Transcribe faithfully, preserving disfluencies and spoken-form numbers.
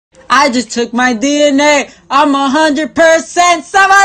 I just took my D N A. I'm a hundred percent survivor.